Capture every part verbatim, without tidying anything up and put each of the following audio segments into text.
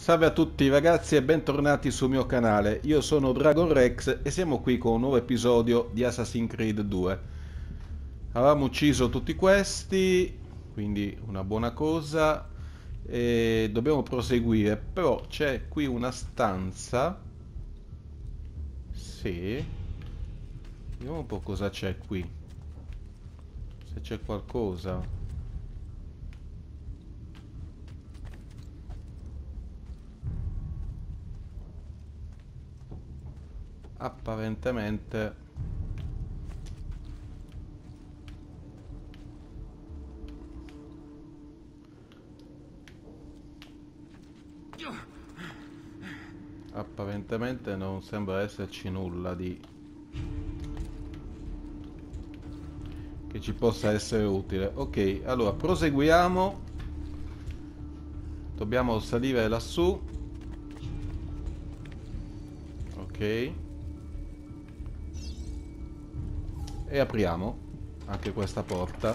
Salve a tutti ragazzi e bentornati sul mio canale, io sono Dragon Rex e siamo qui con un nuovo episodio di Assassin's Creed due. Avevamo ucciso tutti questi, quindi una buona cosa, e dobbiamo proseguire, però c'è qui una stanza. Sì, vediamo un po' cosa c'è qui, se c'è qualcosa. Apparentemente apparentemente non sembra esserci nulla di che ci possa essere utile. Ok, allora proseguiamo. Dobbiamo salire lassù. Ok, e apriamo anche questa porta.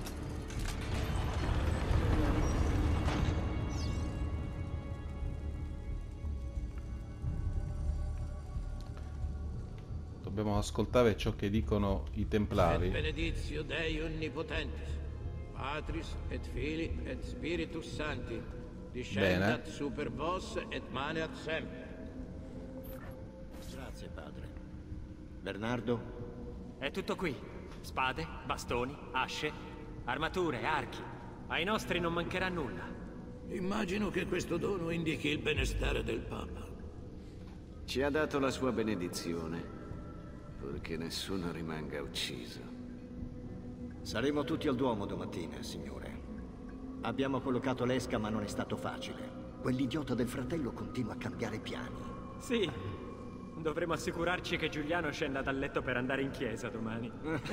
Dobbiamo ascoltare ciò che dicono i Et Templari. benedizio Dei Onnipotentis, Patris et Filii et Spiritus Sancti, discendat super vos et maneat semper. Grazie, padre. Bernardo? È tutto qui. Spade, bastoni, asce, armature, archi. Ai nostri non mancherà nulla. Immagino che questo dono indichi il benestare del Papa. Ci ha dato la sua benedizione, purché nessuno rimanga ucciso. Saremo tutti al Duomo domattina, signore. Abbiamo collocato l'esca, ma non è stato facile. Quell'idiota del fratello continua a cambiare piani. Sì. Dovremo assicurarci che Giuliano scenda dal letto per andare in chiesa domani.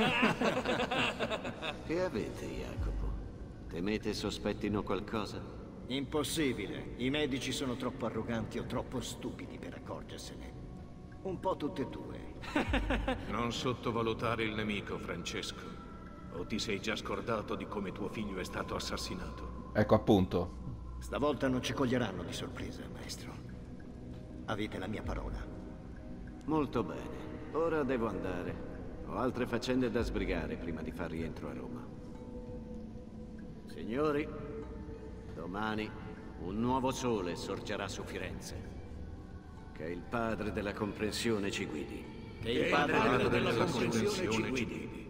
Che avete, Jacopo? Temete sospettino qualcosa? Impossibile. I medici sono troppo arroganti o troppo stupidi per accorgersene. Un po' tutte e due. Non sottovalutare il nemico, Francesco. O ti sei già scordato di come tuo figlio è stato assassinato? Ecco appunto. Stavolta non ci coglieranno di sorpresa, maestro. Avete la mia parola. Molto bene. Ora devo andare. Ho altre faccende da sbrigare prima di far rientro a Roma. Signori, domani un nuovo sole sorgerà su Firenze. Che il padre della comprensione ci guidi. Che il padre della, della comprensione ci guidi. guidi.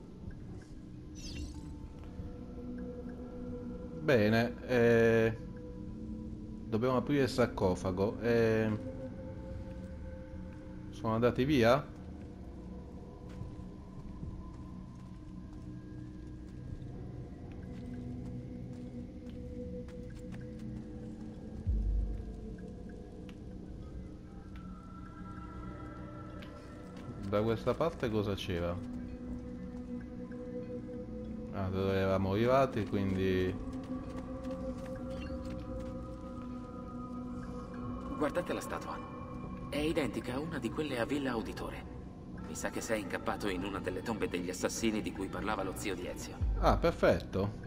Bene, eh, dobbiamo aprire il sarcofago. Eh, sono andati via? Da questa parte cosa c'era? Ah, dove eravamo arrivati, quindi... Guardate la statua. È identica a una di quelle a Villa Auditore. Mi sa che sei incappato in una delle tombe degli assassini di cui parlava lo zio di Ezio. Ah, perfetto.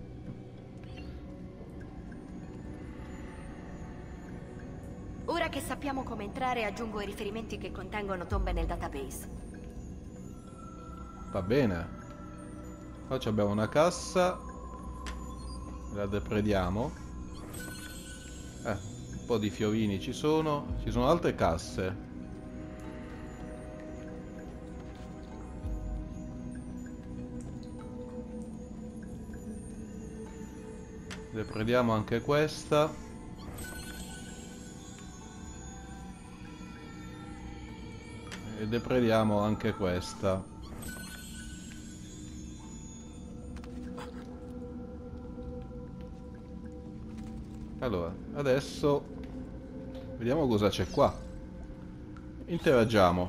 Ora che sappiamo come entrare, aggiungo i riferimenti che contengono tombe nel database. Va bene. Qua abbiamo una cassa. La deprediamo. Eh, un po' di fiorini ci sono. Ci sono altre casse. Deprediamo anche questa. E deprediamo anche questa. Allora, adesso vediamo cosa c'è qua. Interagiamo.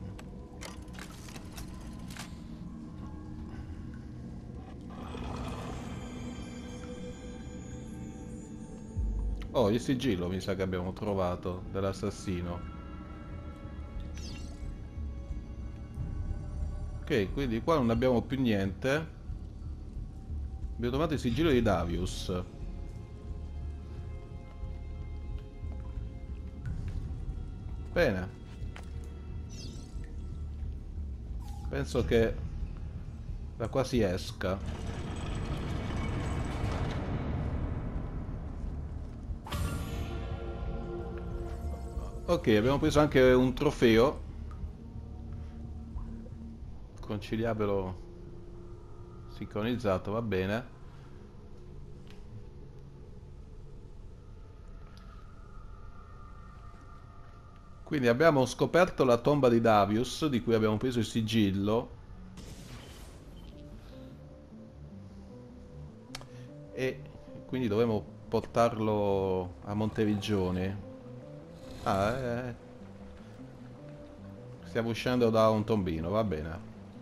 Oh, il sigillo mi sa che abbiamo trovato dell'assassino. Ok, quindi qua non abbiamo più niente. Abbiamo trovato il sigillo di Darius. Bene. Penso che da qua si esca. Ok, abbiamo preso anche un trofeo. Conciliabile sincronizzato, va bene. Quindi abbiamo scoperto la tomba di Davius, di cui abbiamo preso il sigillo. E quindi dovremo portarlo a Monteriggioni. Ah, eh. Stiamo uscendo da un tombino, va bene.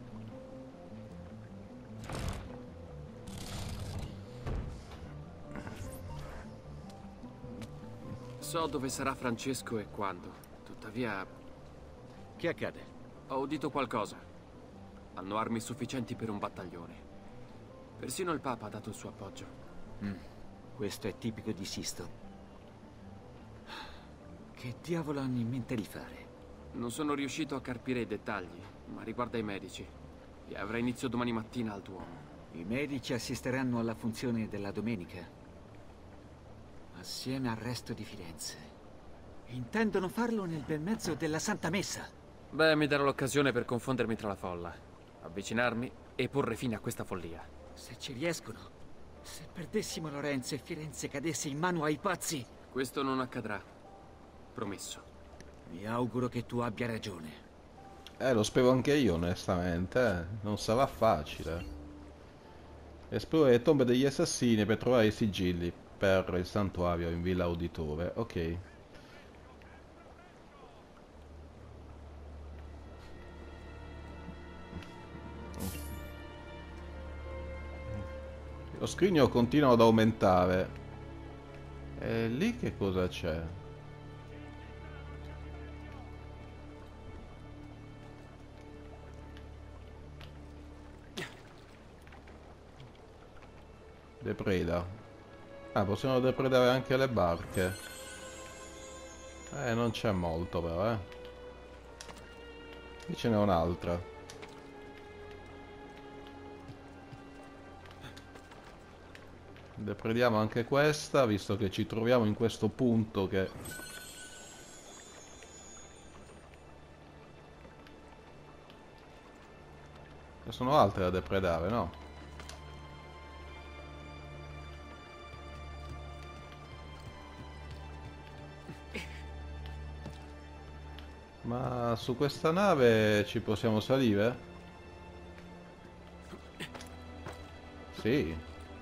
So dove sarà Francesco e quando. Tuttavia, Che accade? ho udito qualcosa. Hanno armi sufficienti per un battaglione. Persino il Papa ha dato il suo appoggio. Mm. Questo è tipico di Sisto. Che diavolo hanno in mente di fare? Non sono riuscito a carpire i dettagli, ma riguarda i medici. E avrà inizio domani mattina al Duomo. I medici assisteranno alla funzione della domenica, assieme al resto di Firenze. Intendono farlo nel bel mezzo della Santa Messa. Beh, mi darò l'occasione per confondermi tra la folla, avvicinarmi e porre fine a questa follia. Se ci riescono, se perdessimo Lorenzo e Firenze cadesse in mano ai pazzi... Questo non accadrà. Promesso. Mi auguro che tu abbia ragione. Eh, lo spero anche io, onestamente. eh. Non sarà facile. Esplora le tombe degli assassini per trovare i sigilli per il santuario in Villa Auditore. Ok. Lo scrigno continua ad aumentare. E lì che cosa c'è? Depreda. Ah, possiamo depredare anche le barche. Eh, non c'è molto però, eh. Qui ce n'è un'altra. Deprediamo anche questa, visto che ci troviamo in questo punto che... Ce sono altre da depredare, no? Ma su questa nave ci possiamo salire? Sì.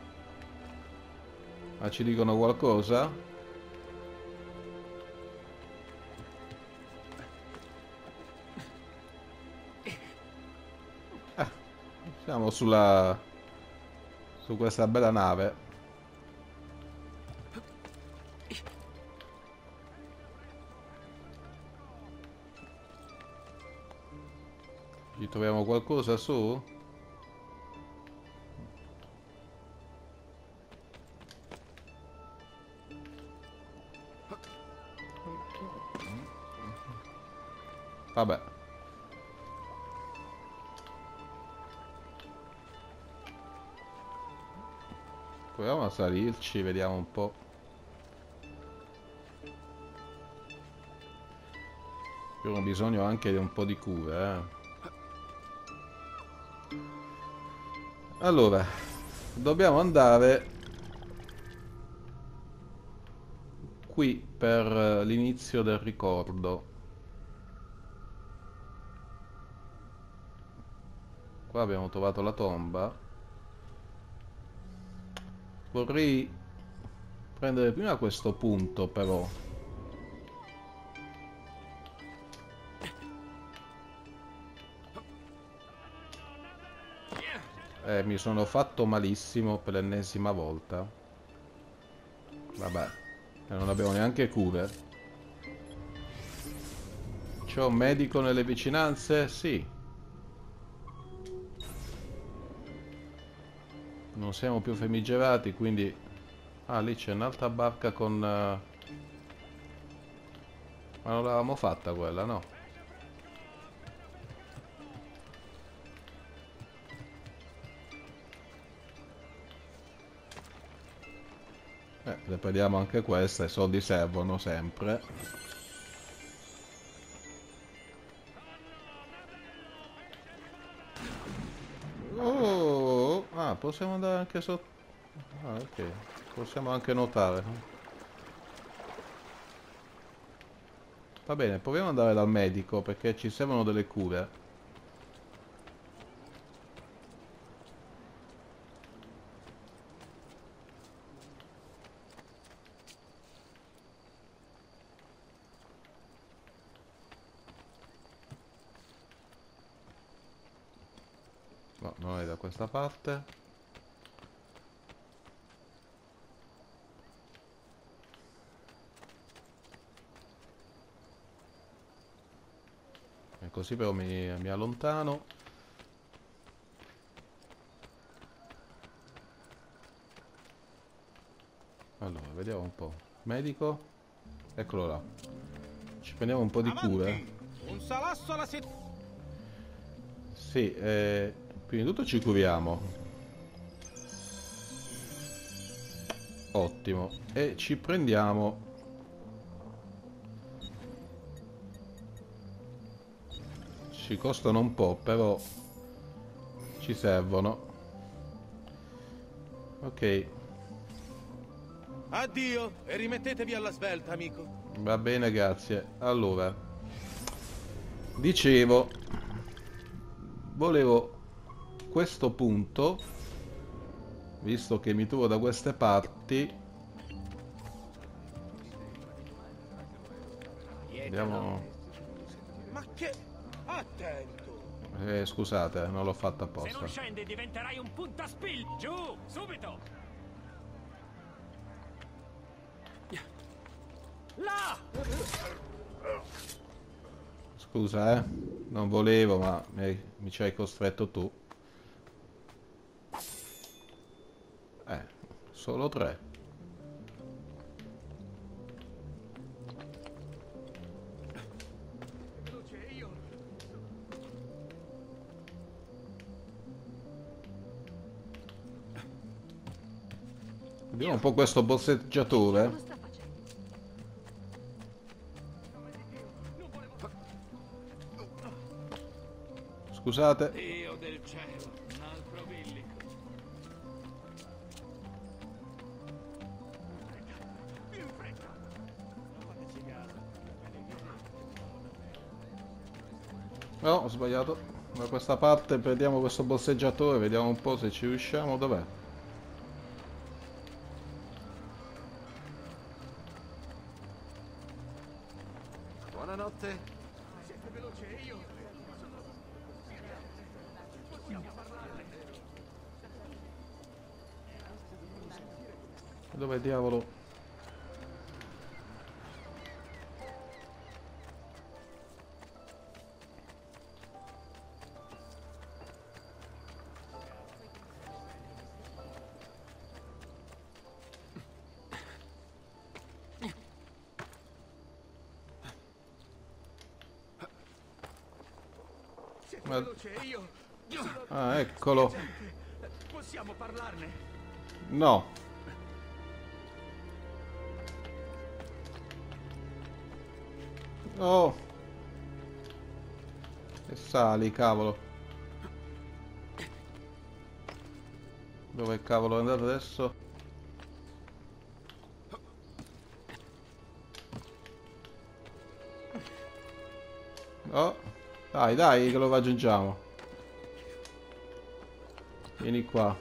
Ma ci dicono qualcosa? Eh, siamo sulla... su questa bella nave. Ci troviamo qualcosa su? Vabbè. Proviamo a salirci, vediamo un po'. Abbiamo bisogno anche di un po' di cure, eh. Allora, dobbiamo andare qui per l'inizio del ricordo. Qua abbiamo trovato la tomba. Vorrei prendere prima questo punto, però. Eh, mi sono fatto malissimo per l'ennesima volta. Vabbè, e non abbiamo neanche cure. C'è un medico nelle vicinanze? Sì. Non siamo più famigerati, quindi... Ah, lì c'è un'altra barca con... Uh... Ma non l'avevamo fatta quella, no? Eh, le prendiamo anche questa, i soldi servono sempre. Oh, ah, possiamo andare anche sotto. Ah, ok, possiamo anche nuotare. Va bene, proviamo ad andare dal medico perché ci servono delle cure. No, non è da questa parte. E così però mi, mi allontano. Allora, vediamo un po'. Medico. Eccolo là. Ci prendiamo un po' di cure. Un salasso alla settimana. Sì, eh, prima di tutto ci curiamo. Ottimo. E ci prendiamo... Ci costano un po', però ci servono. Ok. Addio e rimettetevi alla svelta, amico. Va bene, grazie. Allora, dicevo, volevo questo punto, visto che mi trovo da queste parti. Andiamo. Ma che... Attento! Eh, scusate, non l'ho fatto Se apposta. non scendi diventerai un puntaspill. Giù, subito. Là! Scusa, eh. Non volevo, ma mi, mi ci hai costretto tu. Eh, solo tre. Vediamo un po' questo bosseggiatore. Scusate. Dio del cielo, un altro Billy. Più in fretta. Non fateci caso. No, ho sbagliato. Da questa parte prendiamo questo bosseggiatore, vediamo un po' se ci riusciamo. Dov'è? Buonanotte. Siete veloce e io. Possiamo parlarne. Dove diavolo? Siete Ma- veloce e io. Ah, eccolo. Possiamo parlarne. No. Oh. E sali, cavolo. Dove cavolo è andato adesso? Oh. Dai, dai, che lo raggiungiamo. Vieni qua.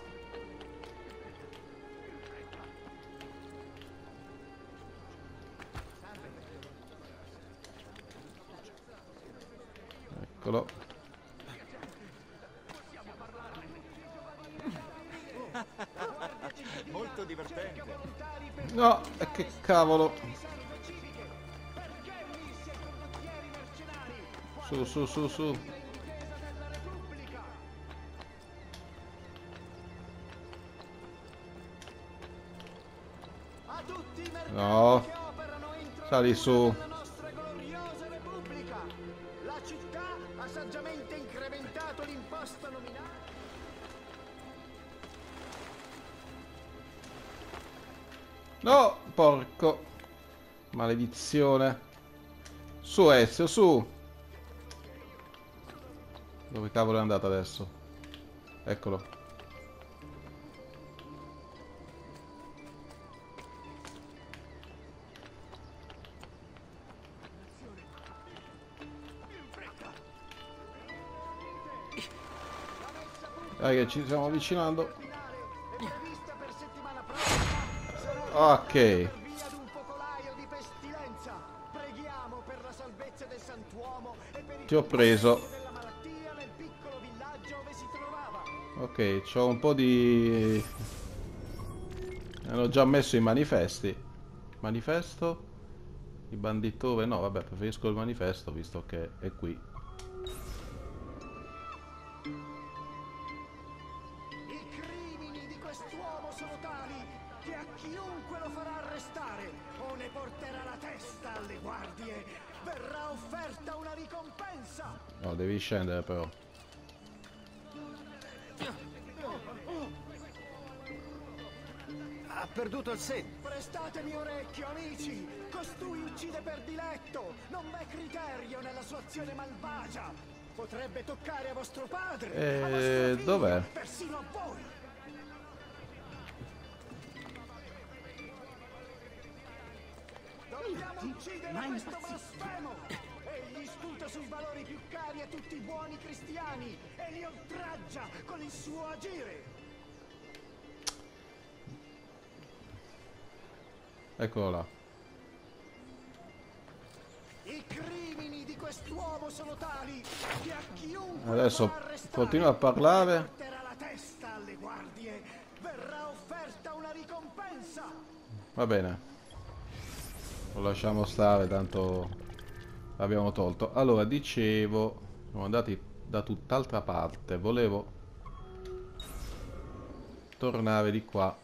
Eccolo. Molto divertente. No, e che cavolo. Su, su, su, su. No. Sali su. No, porco. Maledizione. Su Ezio, su. Dove cavolo è andato adesso? Eccolo. Dai che ci stiamo avvicinando. Ok. Ti ho preso. Ok, c'ho un po' di... Hanno già messo i manifesti. Manifesto? I banditove? No, vabbè, preferisco il manifesto visto che è qui. I crimini di quest'uomo sono tali che a chiunque lo farà arrestare o ne porterà la testa alle guardie verrà offerta una ricompensa. No, devi scendere però. Ha perduto il senno. Prestatemi orecchio, amici. Costui uccide per diletto. Non v'è criterio nella sua azione malvagia. Potrebbe toccare a vostro padre, Eh, a vostra figlia, dov'è? persino a voi. Dobbiamo uccidere questo blasfemo. Egli sputa sui valori più cari a tutti i buoni cristiani e li oltraggia con il suo agire. Eccolo là. I crimini di quest'uomo sono tali che a chiunque Adesso lo arrestare, continua a parlare. porterà la testa alle guardie. Verrà offerta una ricompensa. Va bene. Lo lasciamo stare, tanto l'abbiamo tolto. Allora, dicevo, siamo andati da tutt'altra parte. Volevo tornare di qua.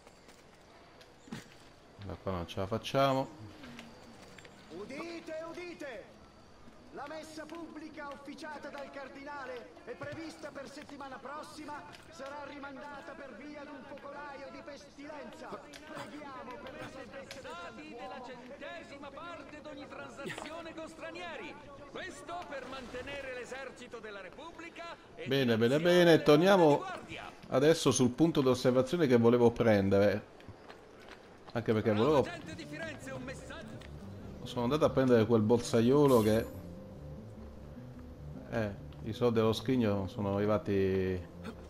Da qua non ce la facciamo. Udite, udite! La messa pubblica officiata dal cardinale e prevista per settimana prossima sarà rimandata per via di un focolaio di pestilenza. Preghiamo per la salvezza del santuomo. Della centesima parte d'ogni transazione con stranieri. Questo per mantenere l'esercito della Repubblica e Bene, bene, bene. Torniamo adesso sul punto d'osservazione che volevo prendere. Anche perché volevo... Sono andato a prendere quel borsaiolo che... Eh, i soldi dello scrigno sono arrivati...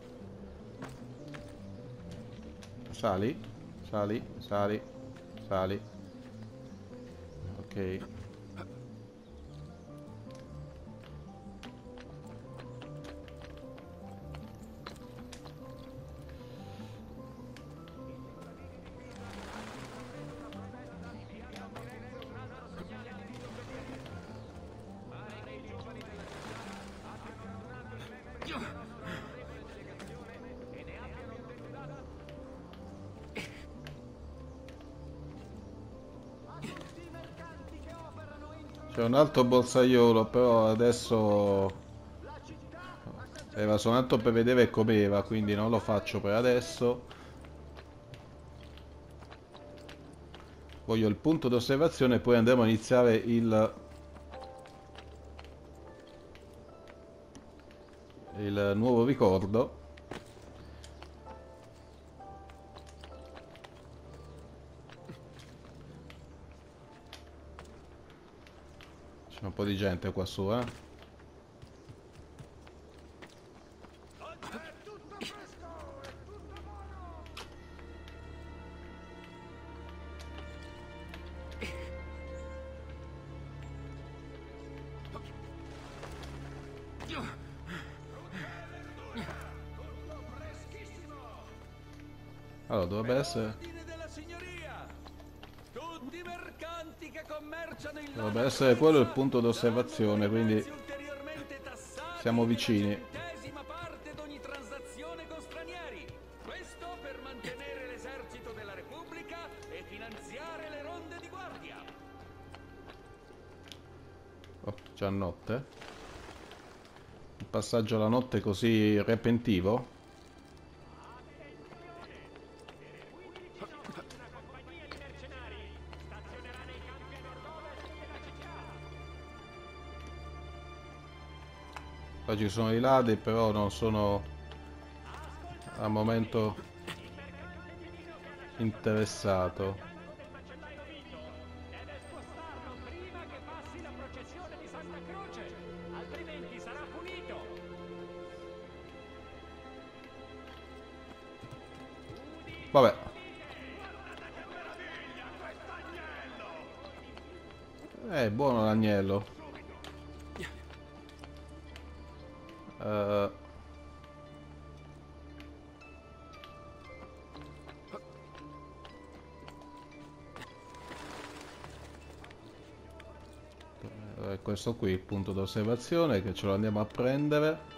Sali, sali, sali, sali. Ok. C'è un altro borsaiolo, però adesso era soltanto per vedere com'era, quindi non lo faccio per adesso. Voglio il punto d'osservazione e poi andremo a iniziare il il nuovo ricordo. C'è un po' di gente qua su, eh. Allora, dovrebbe essere... Dovrebbe essere quello il punto d'osservazione, quindi siamo vicini. parte d'ogni transazione con stranieri. Questo per mantenere l'esercito della Repubblica e finanziare le ronde di guardia. Oh, già notte. Il passaggio alla notte così repentino. Qua ci sono i ladri, però non sono al momento interessato. Vabbè. È buono l'agnello. Uh. Questo qui, il punto d'osservazione, che ce lo andiamo a prendere.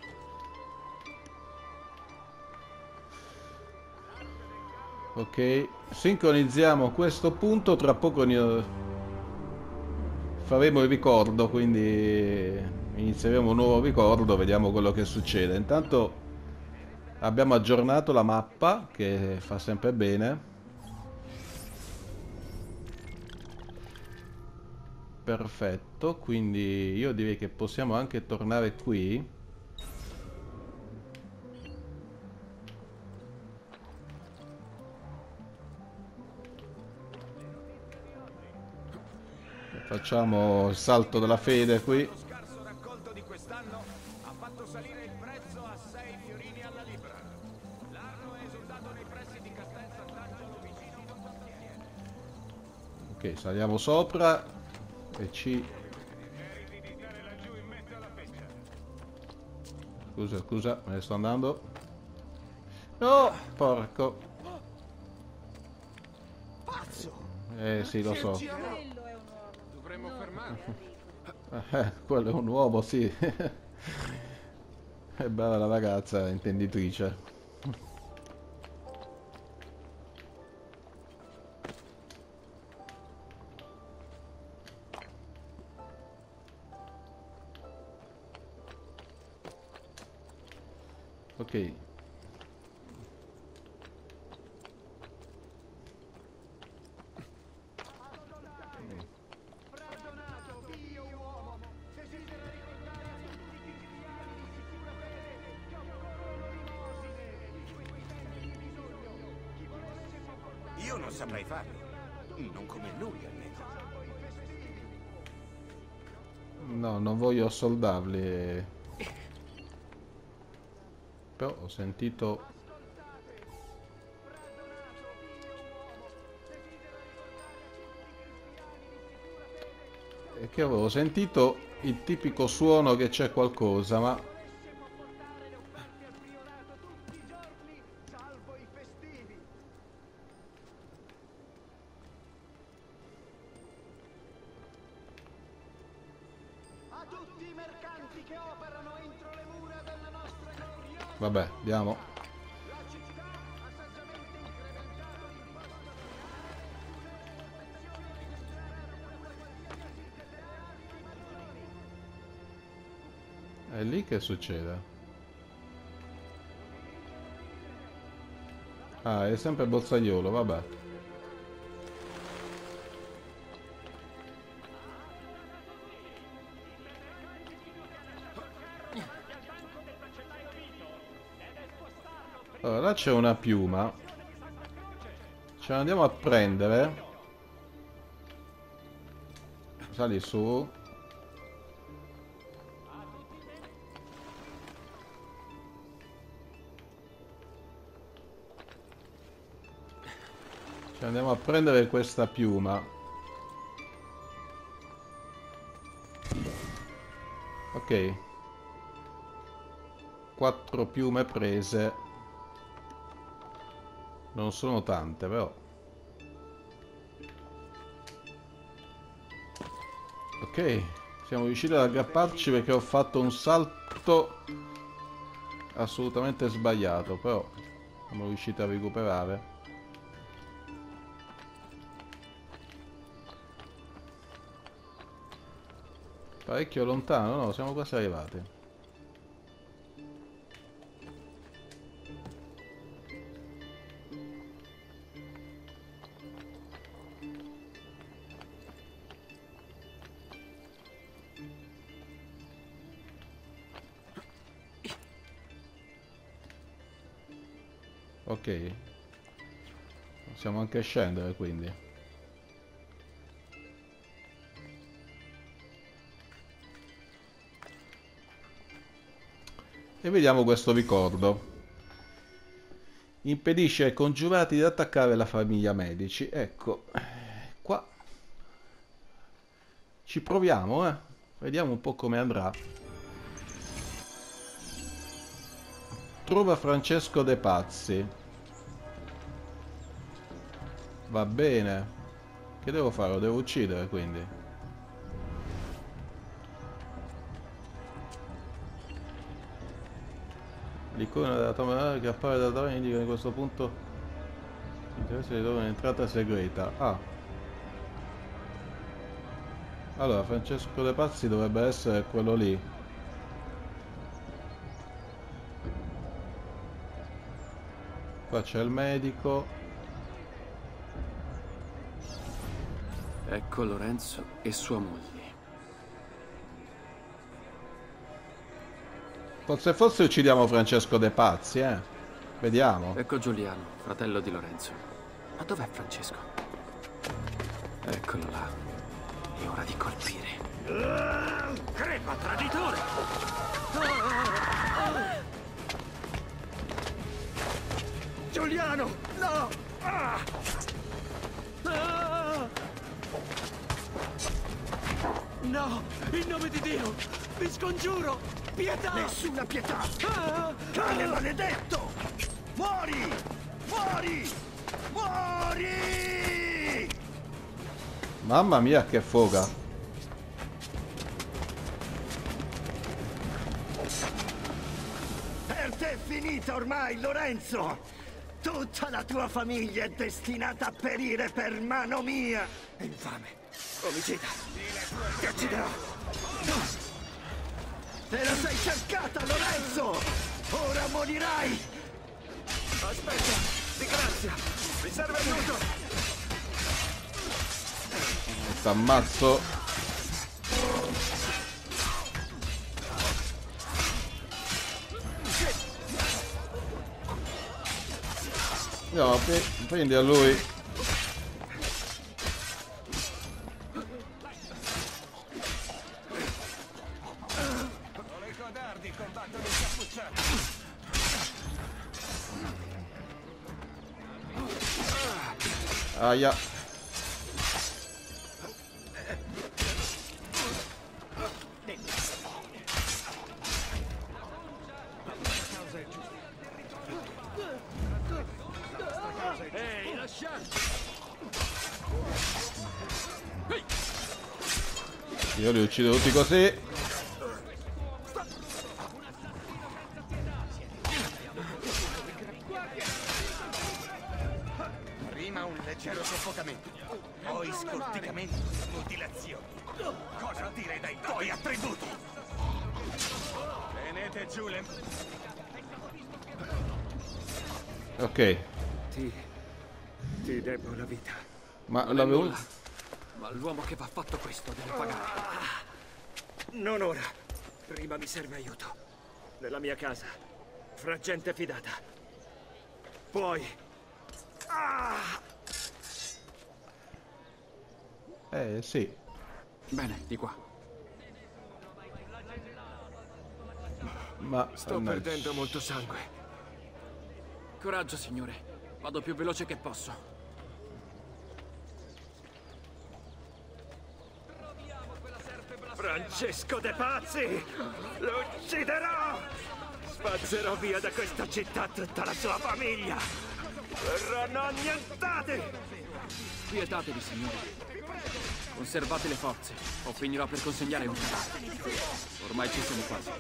Ok, sincronizziamo questo punto, tra poco ne faremo il ricordo, quindi inizieremo un nuovo ricordo, vediamo quello che succede. Intanto abbiamo aggiornato la mappa, che fa sempre bene. Perfetto, quindi io direi che possiamo anche tornare qui. Facciamo il salto della fede qui. Lo scarso raccolto di quest'anno ha fatto salire il prezzo a sei fiorini alla libra. L'arno è esultato nei pressi di Castel Sant'Angelo vicino a Montastiere. Ok, saliamo sopra e ci... Scusa, scusa, me ne sto andando. No, porco. Eh sì, lo so. Dovremmo fermarlo. Eh, quello è un uomo, sì. È bella la ragazza, intenditrice. Ok. Io non saprei farlo. Non come lui, almeno. No, non voglio soldarli. Però ho sentito... E che avevo sentito il tipico suono che c'è qualcosa, ma... Vabbè, andiamo. È lì che succede? Ah, è sempre bozzaiolo, vabbè. Allora, là c'è una piuma. Ce la andiamo a prendere. Sali su. Ci andiamo a prendere questa piuma. Ok. Quattro piume prese. Non sono tante, però. Ok. Siamo riusciti ad aggrapparci perché ho fatto un salto assolutamente sbagliato, però siamo riusciti a recuperare. Parecchio lontano, no? Siamo quasi arrivati. Ok. Possiamo anche scendere, quindi. E vediamo questo ricordo. Impedisce ai congiurati di attaccare la famiglia Medici. Ecco, qua ci proviamo, eh. Vediamo un po' come andrà. Trova Francesco De Pazzi. Va bene. Che devo fare? Lo devo uccidere, quindi. L'icona della tomba che appare da davanti indica in questo punto l'interesse di trovare un'entrata segreta. Ah. Allora, Francesco De Pazzi dovrebbe essere quello lì. Qua c'è il medico. Ecco Lorenzo e sua moglie. Forse forse uccidiamo Francesco De Pazzi, eh. Vediamo. Ecco Giuliano, fratello di Lorenzo. Ma dov'è Francesco? Eccolo là. È ora di colpire. Crepa, traditore! Giuliano, no! Ah! Ah! No, in nome di Dio, vi scongiuro, pietà! Nessuna pietà! Ah! Cane maledetto! Muori! Muori! Muori! Mamma mia, che foga! Per te è finita ormai, Lorenzo! Tutta la tua famiglia è destinata a perire per mano mia! Infame! Omicida! Ti ucciderò! Te la sei cercata, Lorenzo! Ora morirai! Aspetta! Di grazia! Mi serve aiuto! T'ammazzo. No, prendi a lui. Aia. Ehi, lasciate! Io li uccido tutti così. Prima un leggero soffocamento, poi scorticamento, mutilazioni. Cosa dire dai tuoi attributi? Tenete giù le... Ok. Ti... ti devo la vita. Ma Non è l'avevo... nulla. Ma l'uomo che va fatto questo deve pagare. Non ora. Prima mi serve aiuto. Nella mia casa. Fra gente fidata. Poi... Ah! Eh, sì. Bene, di qua. Ma... Sto no, perdendo molto sangue. Coraggio, signore. Vado più veloce che posso. Francesco De Pazzi! Lo ucciderò! Spazzerò via da questa città tutta la sua famiglia! Verranno annientati! Quietatevi, signore. Conservate le forze, o finirò per consegnare un cadavere. Ormai ci siamo quasi.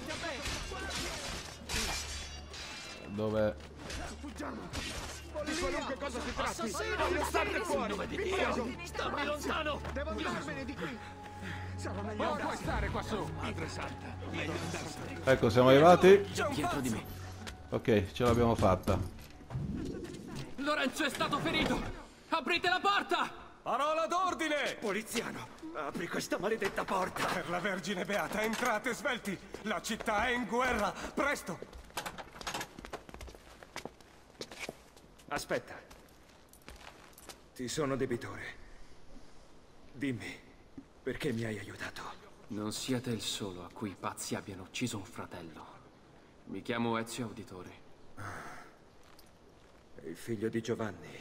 Dove... Fuggiamo! Di qualunque cosa si tratti! Voglio starne fuori! Nome di Dio! Stammi lontano! Devo andarmene di qui! Sarà meglio Non andarsene. puoi stare qua su, Madre Santa. Meglio andarsene. Ecco, siamo arrivati. Dietro di me. Ok, ce l'abbiamo fatta. Lorenzo è stato ferito! Aprite la porta! Parola d'ordine! Poliziano, apri questa maledetta porta! Per la Vergine Beata, entrate svelti! La città è in guerra! Presto! Aspetta. Ti sono debitore. Dimmi, perché mi hai aiutato? Non siete il solo a cui i pazzi abbiano ucciso un fratello. Mi chiamo Ezio Auditore. È il figlio di Giovanni.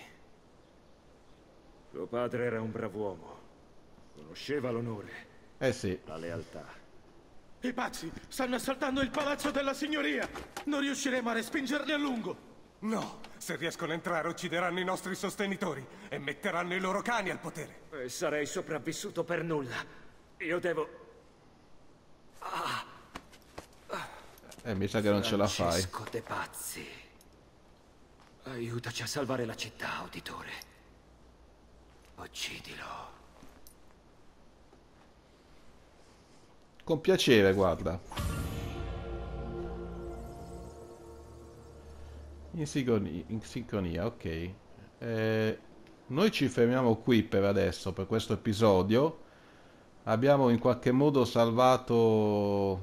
Tuo padre era un brav'uomo. Conosceva l'onore. Eh sì. La lealtà. I pazzi stanno assaltando il palazzo della signoria. Non riusciremo a respingerli a lungo. No, se riescono a entrare uccideranno i nostri sostenitori e metteranno i loro cani al potere. E sarei sopravvissuto per nulla. Io devo... Ah. Eh, mi sa che non ce la fai. Francesco De Pazzi. Aiutaci a salvare la città, Auditore. Uccidilo. Con piacere, guarda. In sincronia, in sincronia ok. Eh, noi ci fermiamo qui per adesso, per questo episodio. Abbiamo in qualche modo salvato...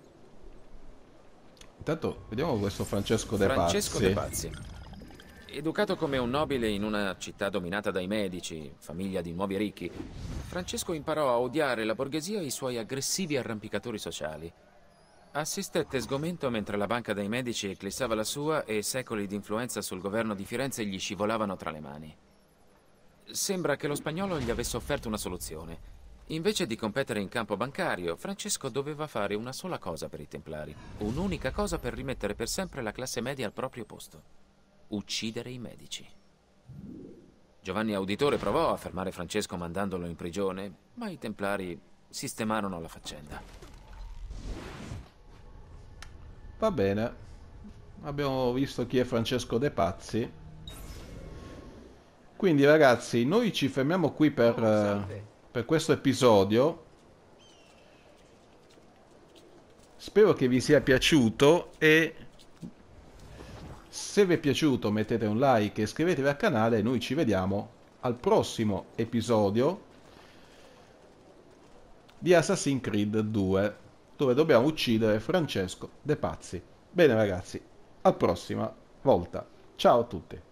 Intanto, vediamo questo Francesco De Pazzi. Francesco De Pazzi. Educato come un nobile in una città dominata dai Medici, famiglia di nuovi ricchi, Francesco imparò a odiare la borghesia e i suoi aggressivi arrampicatori sociali. Assistette sgomento mentre la banca dei Medici eclissava la sua e secoli di influenza sul governo di Firenze gli scivolavano tra le mani. Sembra che lo spagnolo gli avesse offerto una soluzione. Invece di competere in campo bancario, Francesco doveva fare una sola cosa per i Templari, un'unica cosa per rimettere per sempre la classe media al proprio posto: uccidere i Medici. Giovanni Auditore provò a fermare Francesco mandandolo in prigione, ma i Templari sistemarono la faccenda. Va bene, abbiamo visto chi è Francesco De Pazzi. Quindi ragazzi, noi ci fermiamo qui per, eh, per questo episodio. Spero che vi sia piaciuto e se vi è piaciuto mettete un like e iscrivetevi al canale e noi ci vediamo al prossimo episodio di Assassin's Creed due, dove dobbiamo uccidere Francesco De Pazzi. Bene ragazzi, alla prossima volta. Ciao a tutti.